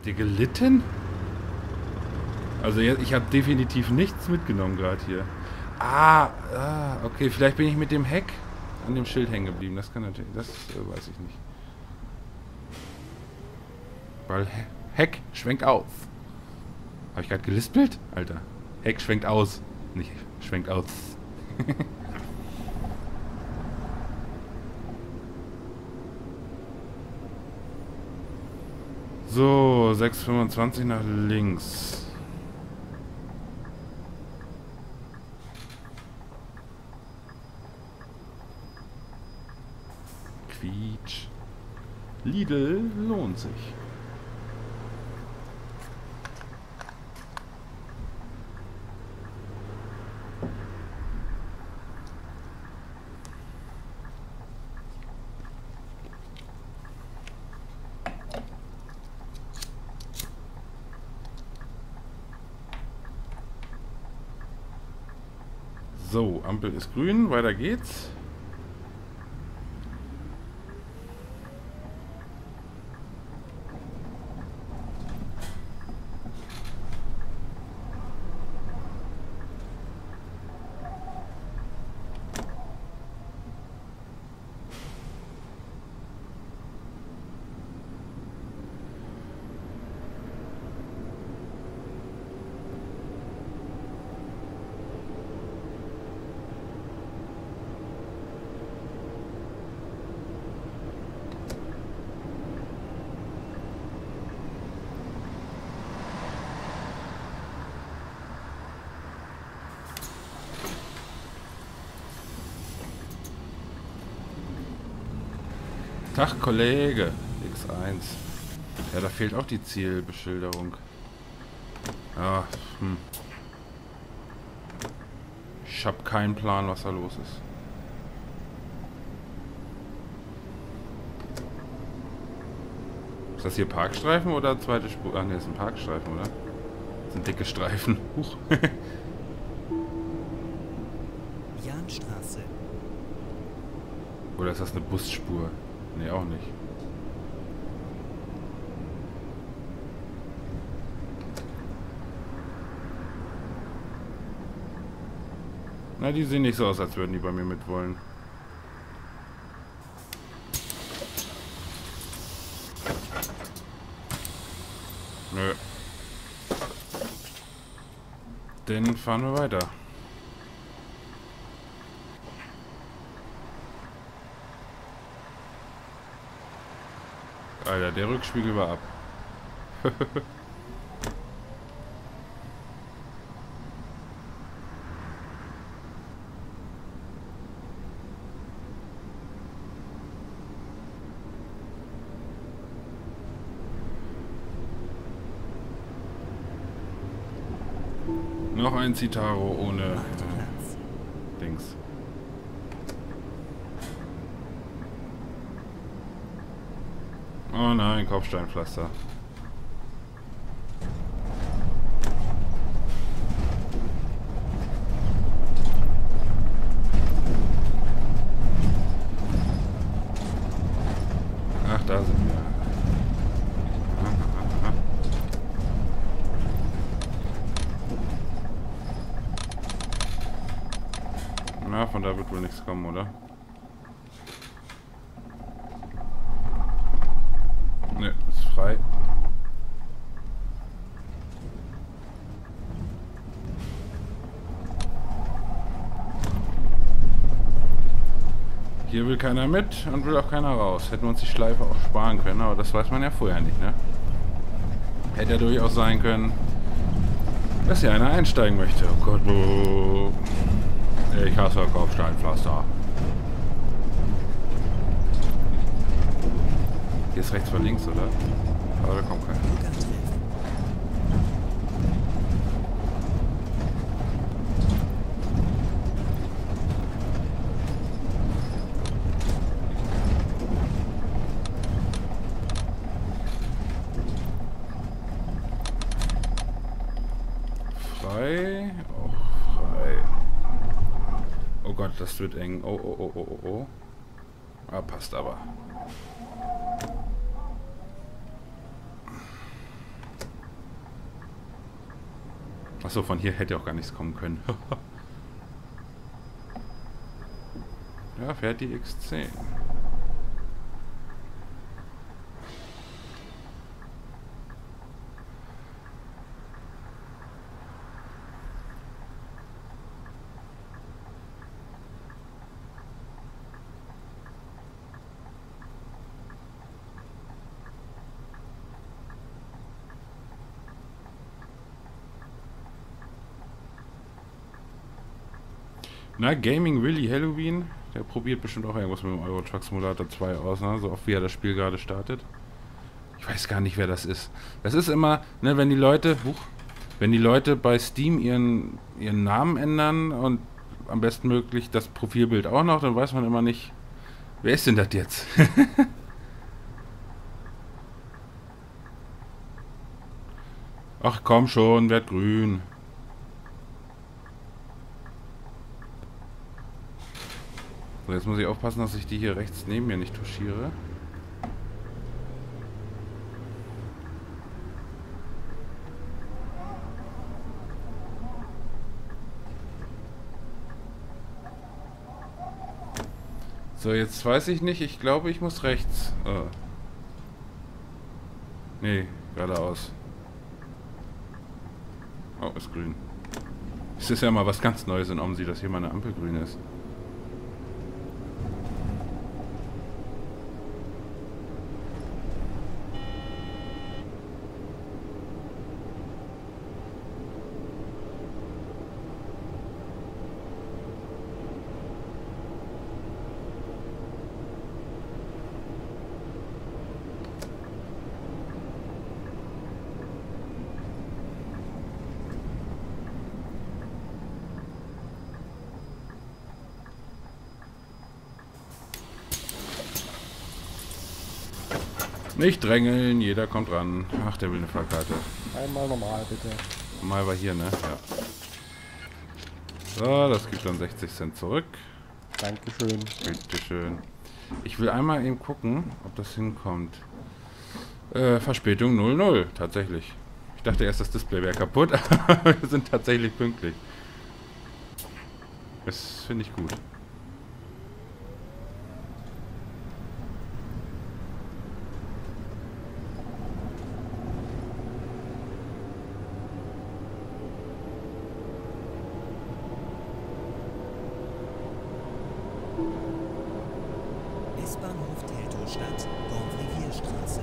ihr gelitten? Also ich habe definitiv nichts mitgenommen gerade hier. Okay, vielleicht bin ich mit dem Heck an dem Schild hängen geblieben. Das kann natürlich, das weiß ich nicht. Weil Heck schwenkt auf. Habe ich gerade gelispelt? Alter. Heck schwenkt aus. Nicht schwenkt aus. So, 6,25 nach links. Quietsch. Lidl lohnt sich. So, Ampel ist grün, weiter geht's. Tag, Kollege. X1. Ja, da fehlt auch die Zielbeschilderung. Ja, Ich hab keinen Plan, was da los ist. Ist das hier Parkstreifen oder zweite Spur? Ach ne, das ist ein Parkstreifen, oder? Das sind dicke Streifen. Huch. Jahnstraße. Oder ist das eine Busspur? Ne, auch nicht. Na, die sehen nicht so aus, als würden die bei mir mitwollen. Nö. Dann fahren wir weiter. Alter, der Rückspiegel war ab. Noch ein Citaro ohne Dings. Oh nein, Kopfsteinpflaster. Ach, da sind wir. Na, von da wird wohl nichts kommen, oder? Ne, ist frei. Hier will keiner mit und will auch keiner raus. Hätten wir uns die Schleife auch sparen können, aber das weiß man ja vorher nicht, ne? Hätte ja durchaus sein können, dass hier einer einsteigen möchte. Oh Gott, ich hasse Kopfsteinpflaster. Hier ist rechts vor links, oder? Aber da kommt keiner. Frei. Oh, frei. Oh Gott, das wird eng. Oh. Ah, passt aber. Achso, von hier hätte auch gar nichts kommen können. Ja, fährt die X10. Na, Gaming Willy Halloween, der probiert bestimmt auch irgendwas mit dem Euro Truck Simulator 2 aus, ne? So oft wie er das Spiel gerade startet. Ich weiß gar nicht, wer das ist. Das ist immer, ne, wenn die Leute bei Steam ihren Namen ändern und am besten möglich das Profilbild auch noch, dann weiß man immer nicht, wer ist denn das jetzt? Ach komm schon, werd grün. So, jetzt muss ich aufpassen, dass ich die hier rechts neben mir nicht touchiere. So, jetzt weiß ich nicht. Ich glaube, ich muss rechts. Nee, geradeaus. Oh, ist grün. Es ist ja mal was ganz Neues in Omsi, dass hier mal eine Ampel grün ist. Nicht drängeln, jeder kommt ran. Ach, der will eine Fahrkarte. Einmal normal, bitte. Mal war hier, ne? Ja. So, das gibt dann 60 Cent zurück. Dankeschön. Bitteschön. Ich will einmal eben gucken, ob das hinkommt. Verspätung 00, tatsächlich. Ich dachte erst, das Display wäre kaputt, aber wir sind tatsächlich pünktlich. Das finde ich gut. S-Bahnhof Teltow-Stadt, Bonrevierstraße.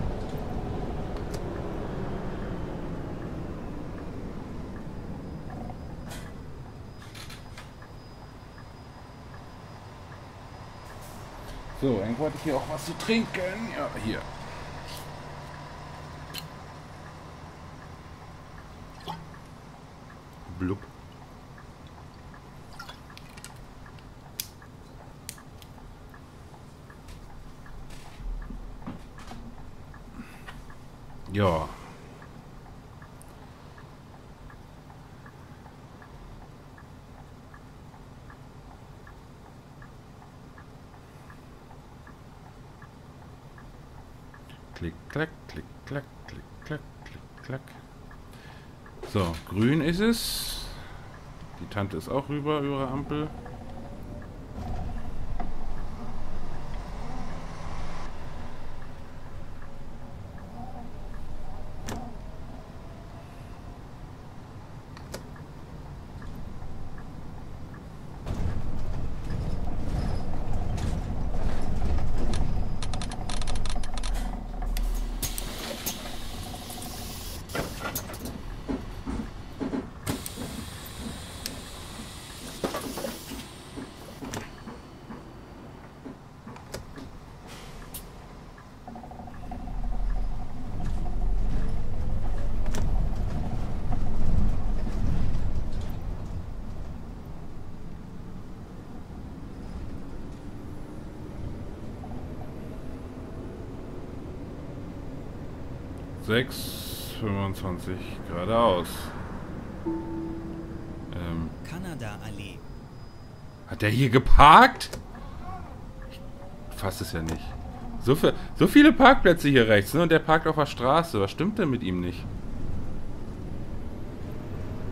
So, irgendwo hatte ich hier auch was zu trinken. Ja, hier. Blub. Ja. Klick, klack, klick, klack, klick, klack, klick, klack. So, grün ist es. Die Tante ist auch rüber über ihre Ampel. Sechs 25 geradeaus. Kanada-Allee. Hat der hier geparkt? Ich fass es ja nicht. So viele Parkplätze hier rechts, ne? Und der parkt auf der Straße. Was stimmt denn mit ihm nicht?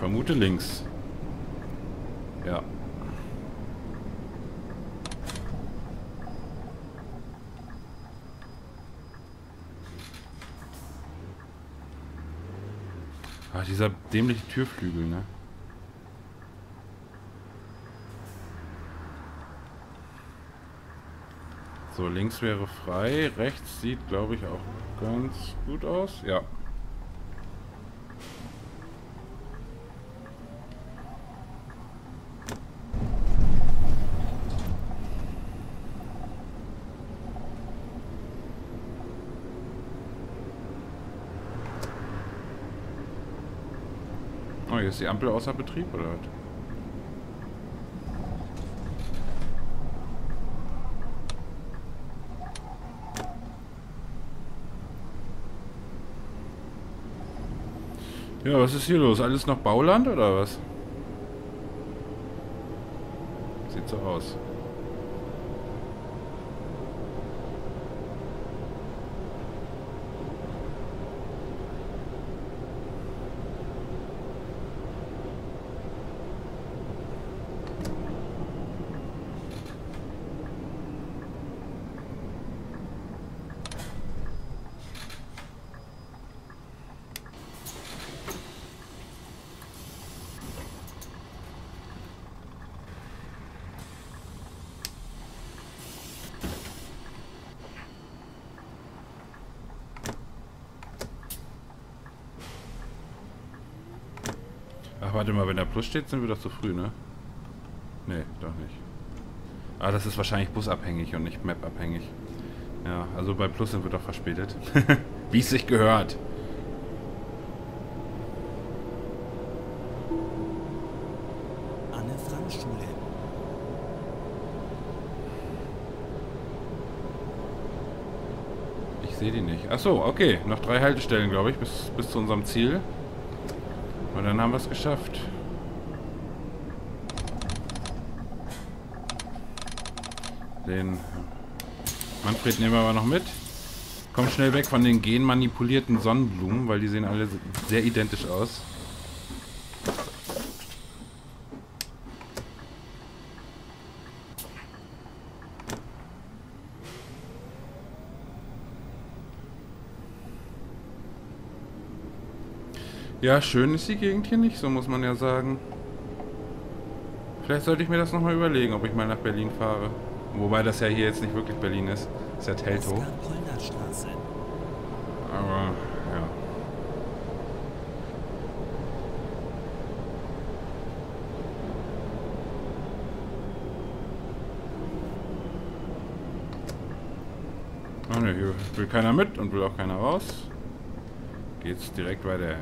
vermute links. Ja. Ah, dieser dämliche Türflügel, ne? So, links wäre frei. Rechts sieht, glaube ich, auch ganz gut aus. Ja. Oh, hier ist die Ampel außer Betrieb, oder was? Ja, was ist hier los? Alles noch Bauland, oder was? Sieht so aus. Ach, warte mal, wenn da Plus steht, sind wir doch zu früh, ne? Nee, doch nicht. Ah, das ist wahrscheinlich busabhängig und nicht mapabhängig. Ja, also bei Plus sind wir doch verspätet. Wie es sich gehört. Anne-Frank-Schule. Ich sehe die nicht. Ach so, okay. Noch 3 Haltestellen, glaube ich, bis zu unserem Ziel. Und dann haben wir es geschafft. Den Manfred nehmen wir aber noch mit. Komm schnell weg von den genmanipulierten Sonnenblumen, weil die sehen alle sehr identisch aus. Ja, schön ist die Gegend hier nicht, so muss man ja sagen. Vielleicht sollte ich mir das nochmal überlegen, ob ich mal nach Berlin fahre. Wobei das ja hier jetzt nicht wirklich Berlin ist. Ist ja Teltow. Oskar-Pollner-Straße. Aber, ja. Oh ne, hier will keiner mit und will auch keiner raus. Geht's direkt weiter.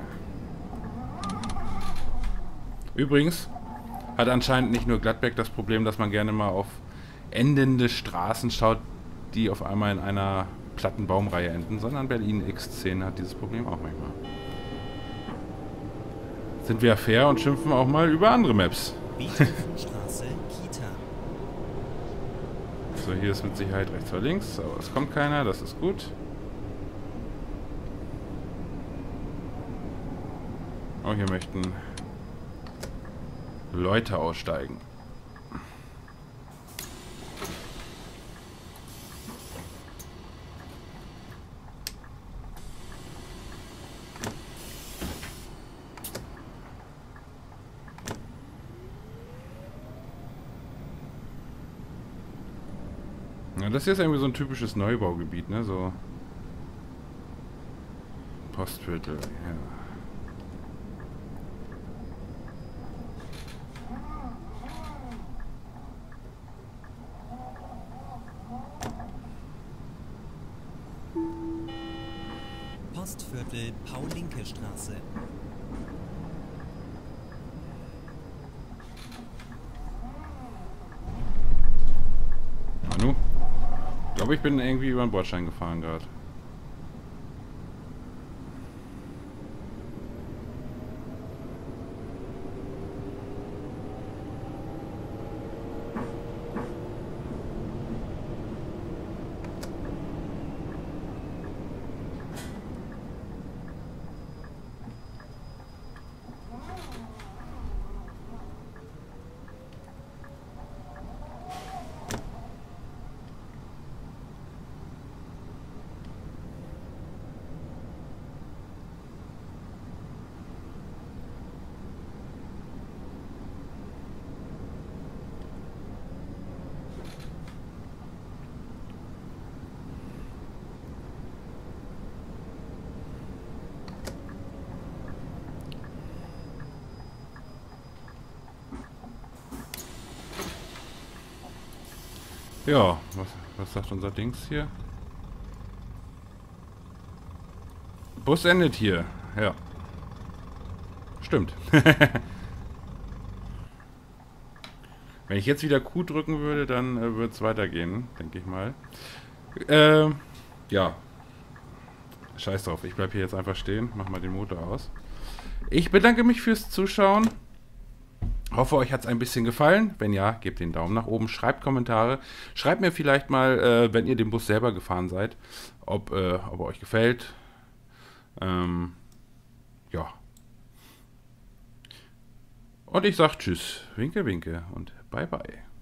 Übrigens hat anscheinend nicht nur Gladbeck das Problem, dass man gerne mal auf endende Straßen schaut, die auf einmal in einer platten Baumreihe enden, sondern Berlin X10 hat dieses Problem auch manchmal. Sind wir fair und schimpfen auch mal über andere Maps. Beethovenstraße, Kita. So, hier ist mit Sicherheit rechts oder links, aber es kommt keiner, das ist gut. Oh, hier möchten Leute aussteigen. Ja, das hier ist irgendwie so ein typisches Neubaugebiet, ne? So Postviertel, ja. Postviertel, Paul-Linke-Straße. Manu? Ich glaube, ich bin irgendwie über den Bordstein gefahren gerade. Ja, was sagt unser Dings hier? Bus endet hier. Ja. Stimmt. Wenn ich jetzt wieder Q drücken würde, dann würde es weitergehen, denke ich mal. Ja. Scheiß drauf, ich bleibe hier jetzt einfach stehen. Mach mal den Motor aus. Ich bedanke mich fürs Zuschauen. Hoffe, euch hat es ein bisschen gefallen. Wenn ja, gebt den Daumen nach oben, schreibt Kommentare. Schreibt mir vielleicht mal, wenn ihr den Bus selber gefahren seid, ob er euch gefällt. Ja. Und ich sag Tschüss, Winke, Winke und Bye, Bye.